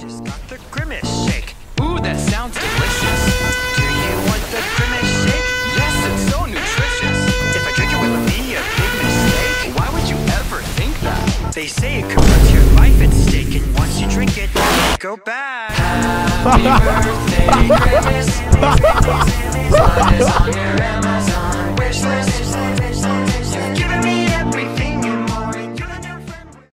just got the Grimace Shake. Ooh, that sounds delicious. Do you want the Grimace Shake? Yes, it's so nutritious. If I drink it, will it be a big mistake? Why would you ever think that? They say it could put your life at stake, and once you drink it, you can't go back. Happy birthday, Grimace.